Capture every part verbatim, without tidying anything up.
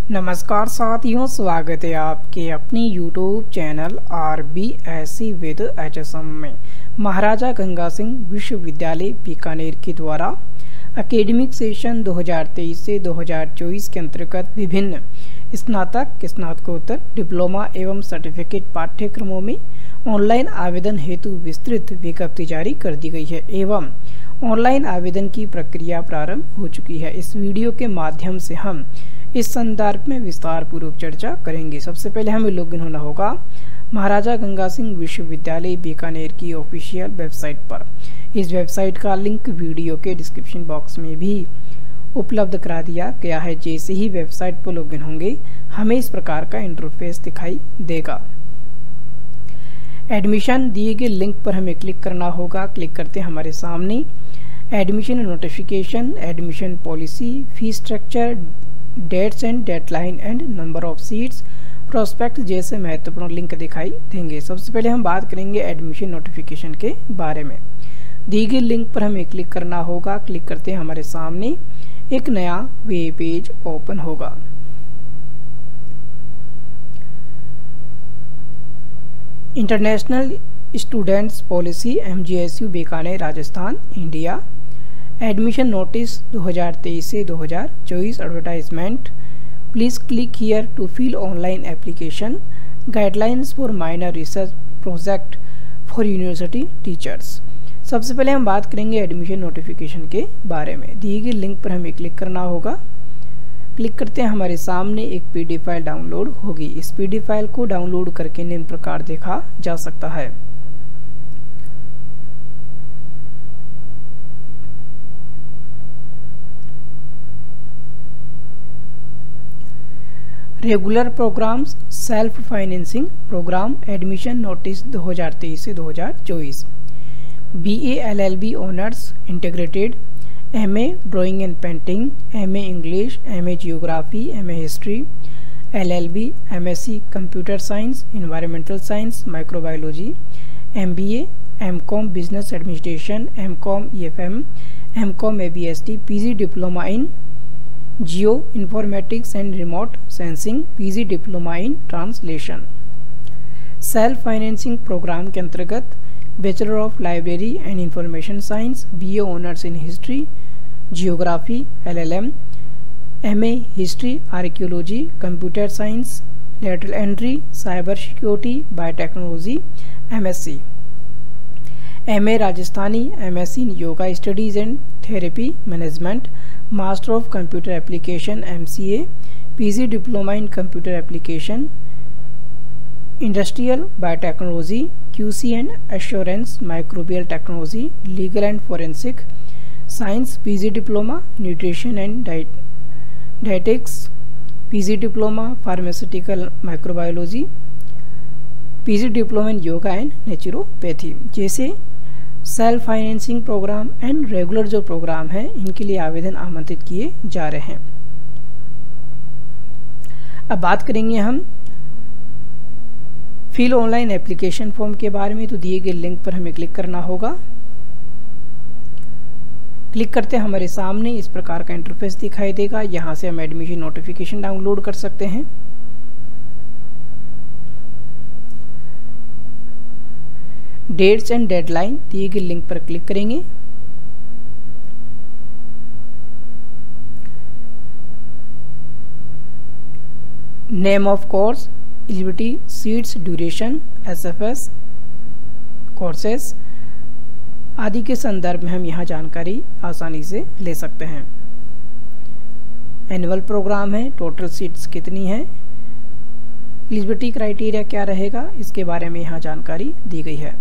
नमस्कार साथियों, स्वागत है आपके अपनी YouTube channel R B S C with H S M में। महाराजा गंगा सिंह विश्वविद्यालय बीकानेर के द्वारा एकेडमिक सेशन दो हज़ार तेईस से दो हज़ार चौबीस के अंतर्गत विभिन्न स्नातक, स्नातकोत्तर, डिप्लोमा एवं सर्टिफिकेट पाठ्यक्रमों में ऑनलाइन आवेदन हेतु विस्तृत विज्ञप्ति जारी कर दी गई है एवं ऑनलाइन आवेदन की प्रक्रिया प्रारंभ हो चुकी है। इस वीडियो के माध्यम से हम इस संदर्भ में विस्तार पूर्वक चर्चा करेंगे। सबसे पहले हमें लॉगिन होना होगा महाराजा गंगा सिंह विश्वविद्यालय बीकानेर की ऑफिशियल वेबसाइट पर। इस वेबसाइट का लिंक वीडियो के डिस्क्रिप्शन बॉक्स में भी उपलब्ध करा दिया गया है। जैसे ही वेबसाइट पर लॉगिन होंगे हमें इस प्रकार का इंटरफेस दिखाई देगा। एडमिशन दिए गए लिंक पर हमें क्लिक करना होगा। क्लिक करते हमारे सामने admission notification, admission policy, fees structure, dates and deadline and number of seats, prospect जैसे महत्वपूर्ण लिंक दिखाई देंगे। सबसे पहले हम बात करेंगे एडमिशन नोटिफिकेशन के बारे में। दी गई लिंक पर हमें क्लिक करना होगा। क्लिक करते हमारे सामने एक नया वेब पेज ओपन होगा। International students policy M G S U Bikaner Rajasthan India. Admission notice दो हज़ार तेईस से दो हज़ार चौबीस advertisement. Please click here to fill online application. Guidelines for minor research project for university teachers. सबसे पहले हम बात करेंगे एडमिशन नोटिफिकेशन के बारे में। दी गई लिंक पर हमें क्लिक करना होगा। क्लिक करते हैं हमारे सामने एक पीडीएफ फाइल डाउनलोड होगी। इस पीडीएफ फाइल को डाउनलोड करके निम्न प्रकार देखा जा सकता है। Regular programs, self financing program, admission notice दो हज़ार तेईस से दो हज़ार चौबीस। B A L L B honours integrated, M A drawing and painting, M A English, M A geography, M A history, L L B, M S C computer science, environmental science, microbiology, M B A, M com business administration, M com E F M, M com A B S T, P G diploma in geo informatics and remote sensing, P G diploma in translation. Self financing program के अंतर्गत bachelor of library and information science, B A honours in history, geography, L L M, M A history, archaeology, computer science, lateral entry, cyber security, biotechnology, M S C, M A Rajasthani, M S C in yoga studies and therapy management, master of computer application M C A, P G diploma in computer application, industrial biotechnology, Q C and assurance, microbial technology, legal and forensic science, P G diploma nutrition and dietetics, P G diploma pharmaceutical microbiology, P G diploma in yoga and naturopathy. जैसे self financing program and regular जो program है इनके लिए आवेदन आमंत्रित किए जा रहे हैं। अब बात करेंगे हम फिल ऑनलाइन एप्लीकेशन फॉर्म के बारे में। तो दिए गए लिंक पर हमें क्लिक करना होगा। क्लिक करते हमारे सामने इस प्रकार का इंटरफेस दिखाई देगा। यहां से हम एडमिशन नोटिफिकेशन डाउनलोड कर सकते हैं। डेट्स एंड डेडलाइन दिए गए लिंक पर क्लिक करेंगे। Name of course, eligibility, seats, duration, S F S courses आदि के संदर्भ में हम यहाँ जानकारी आसानी से ले सकते हैं। एनुअल प्रोग्राम है, टोटल सीट्स कितनी है, एलिजिबिलिटी क्राइटेरिया क्या रहेगा, इसके बारे में यहाँ जानकारी दी गई है।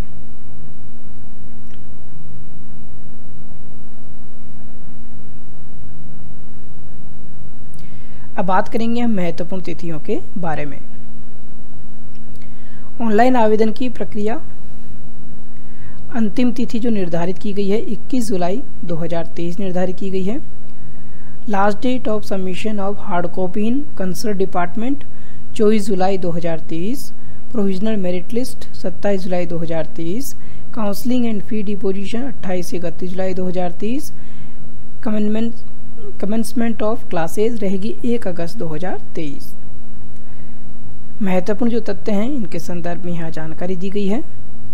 अब बात करेंगे हम महत्वपूर्ण तिथियों के बारे में। ऑनलाइन आवेदन की प्रक्रिया, अंतिम तिथि जो निर्धारित की गई है इक्कीस जुलाई दो हज़ार तेईस निर्धारित की गई है। Last date of submission of hard copy in concern department चौबीस जुलाई दो हज़ार तेईस। प्रोविजनल मेरिट लिस्ट सत्ताईस जुलाई दो हज़ार तेईस। काउंसलिंग एंड फी डिपोजिशन अट्ठाईस से इकतीस जुलाई दो हज़ार तेईस। कमेंटमेंट कमेंसमेंट ऑफ क्लासेज रहेगी एक अगस्त दो हज़ार तेईस। महत्वपूर्ण जो तथ्य हैं इनके संदर्भ में यहाँ जानकारी दी गई है।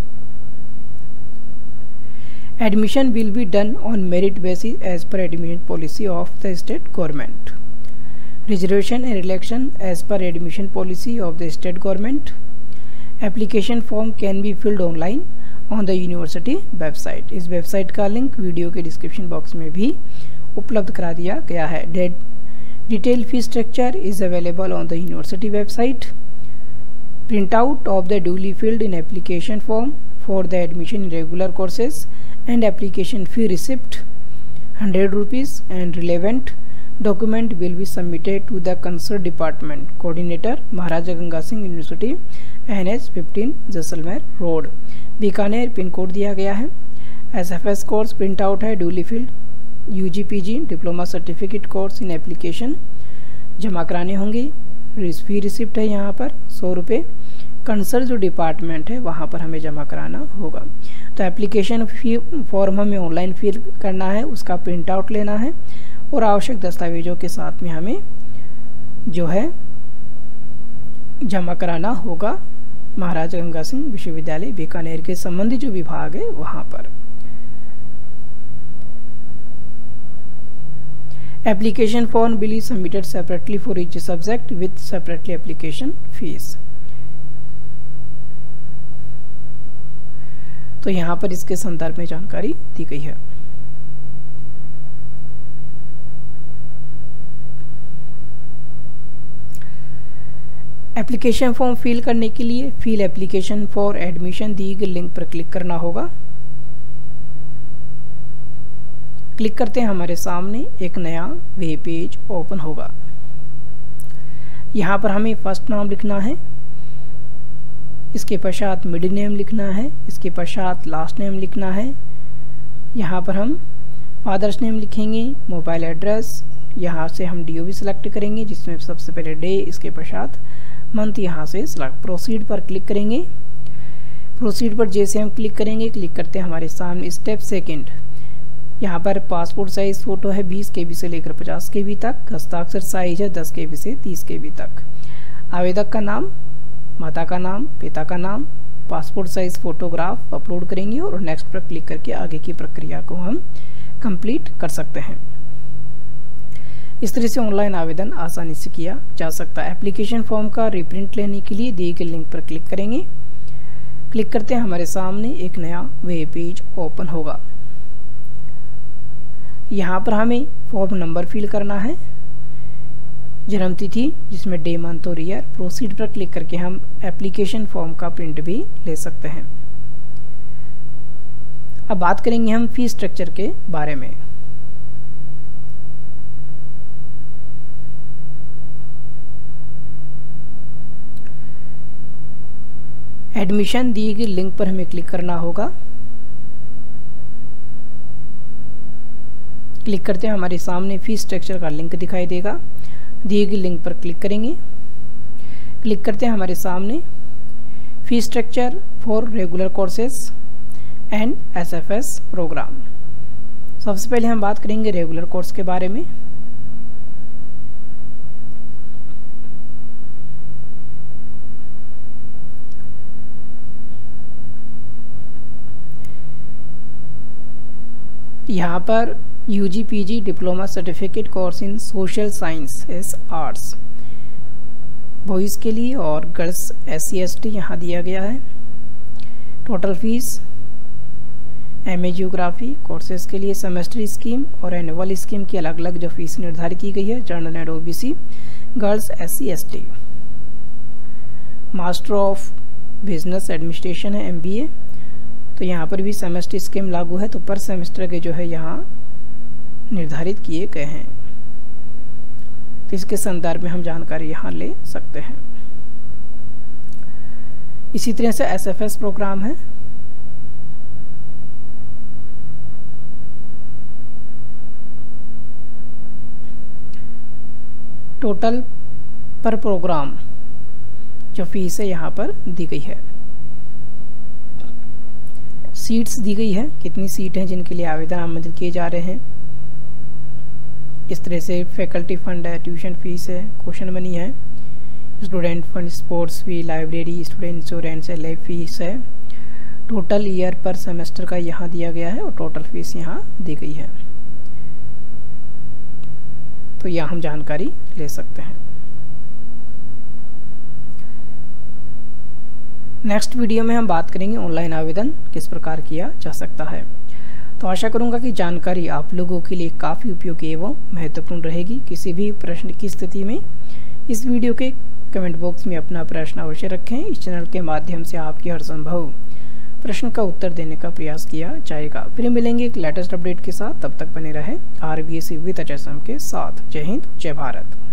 Admission will be done on merit basis as per admission policy of the state government. Reservation and election as per admission policy of the state government. Application form can be filled online on the university website. इस website का link video के description box में भी उपलब्ध करा दिया गया है। Detail fee structure is available on the university website. Print out of the duly filled in application form for the admission in regular courses and application fee receipt one hundred rupees and relevant document will be submitted to the concerned department. Coordinator Maharaja Ganga Singh university N H fifteen Jaisalmer road Bikaner. Pin code दिया गया है। S F S course print out है duly filled. U G P G diploma certificate course in application जमा कराने होंगे। फी receipt है यहाँ पर सौ रुपये। कंसर्न जो डिपार्टमेंट है वहाँ पर हमें जमा कराना होगा। तो एप्लीकेशन फी फॉर्म हमें ऑनलाइन फिल करना है, उसका प्रिंट आउट लेना है और आवश्यक दस्तावेजों के साथ में हमें जो है जमा कराना होगा महाराजा गंगा सिंह विश्वविद्यालय बीकानेर के संबंधी जो विभाग है वहाँ पर। Application form will be submitted separately for each subject with separately application fees. तो यहाँ पर इसके संदर्भ में जानकारी दी गई है। एप्लीकेशन फॉर्म फिल करने के लिए फिल एप्लीकेशन फॉर एडमिशन दी गई लिंक पर क्लिक करना होगा। क्लिक करते हैं हमारे सामने एक नया वेब पेज ओपन होगा। यहाँ पर हमें फर्स्ट नाम लिखना है, इसके पश्चात मिडिल नेम लिखना है, इसके पश्चात लास्ट नेम लिखना है। यहाँ पर हम फादर्स नेम लिखेंगे, मोबाइल एड्रेस, यहाँ से हम डी ओ बी सिलेक्ट करेंगे जिसमें सबसे पहले डे, इसके पश्चात मंथ यहाँ से सिलेक्ट। प्रोसीड पर क्लिक करेंगे। प्रोसीड पर जैसे हम क्लिक करेंगे, क्लिक करते हैं हमारे सामने स्टेप सेकंड। यहाँ पर पासपोर्ट साइज फ़ोटो है बीस के बी से लेकर पचास के बी तक। हस्ताक्षर साइज है दस के बी से तीस के बी तक। आवेदक का नाम, माता का नाम, पिता का नाम, पासपोर्ट साइज फोटोग्राफ अपलोड करेंगे और नेक्स्ट पर क्लिक करके आगे की प्रक्रिया को हम कंप्लीट कर सकते हैं। इस तरह से ऑनलाइन आवेदन आसानी से किया जा सकता है। एप्लीकेशन फॉर्म का रिप्रिंट लेने के लिए दिए गए लिंक पर क्लिक करेंगे। क्लिक करते हैं हमारे सामने एक नया वेब पेज ओपन होगा। यहाँ पर हमें फॉर्म नंबर फिल करना है, जन्म तिथि जिसमें डे, मंथ और ईयर। प्रोसीड पर क्लिक करके हम एप्लीकेशन फॉर्म का प्रिंट भी ले सकते हैं। अब बात करेंगे हम फी स्ट्रक्चर के बारे में। एडमिशन दिए गए लिंक पर हमें क्लिक करना होगा। क्लिक करते हैं हमारे सामने फी स्ट्रक्चर का लिंक दिखाई देगा। दिए गए लिंक पर क्लिक करेंगे। क्लिक करते हैं हमारे सामने fee structure for regular courses and S F S program. सबसे पहले हम बात करेंगे रेगुलर कोर्स के बारे में। यहाँ पर U G P G diploma certificate course in social science S arts boys के लिए और girls S C S T यहाँ दिया गया है। Total fees M A geography courses के लिए सेमेस्टर स्कीम और एनुअल स्कीम की अलग अलग जो फीस निर्धारित की गई है। General and O B C, girls S C S T. Master of business administration है एम बी ए, तो यहाँ पर भी सेमेस्टर स्कीम लागू है, तो पर सेमेस्टर के जो है यहाँ निर्धारित किए गए हैं। तो इसके संदर्भ में हम जानकारी यहाँ ले सकते हैं। इसी तरह से एस एफ एस प्रोग्राम है। टोटल पर प्रोग्राम जो फीस है यहाँ पर दी गई है। सीट्स दी गई है, कितनी सीट हैं जिनके लिए आवेदन आमंत्रित किए जा रहे हैं। इस तरह से फैकल्टी फंड है, ट्यूशन फीस है, क्वेश्चन मनी है, student fund, sports fee, library, student insurance है, लैब फीस है, टोटल ईयर पर सेमेस्टर का यहाँ दिया गया है और टोटल फीस यहाँ दी गई है। तो यहाँ हम जानकारी ले सकते हैं। नेक्स्ट वीडियो में हम बात करेंगे ऑनलाइन आवेदन किस प्रकार किया जा सकता है। तो आशा करूंगा कि जानकारी आप लोगों के लिए काफ़ी उपयोगी एवं महत्वपूर्ण रहेगी। किसी भी प्रश्न की स्थिति में इस वीडियो के कमेंट बॉक्स में अपना प्रश्न अवश्य रखें। इस चैनल के माध्यम से आपके हर संभव प्रश्न का उत्तर देने का प्रयास किया जाएगा। फिर मिलेंगे एक लेटेस्ट अपडेट के साथ, तब तक बने रहे R B S C with H S M के साथ। जय हिंद, जय भारत।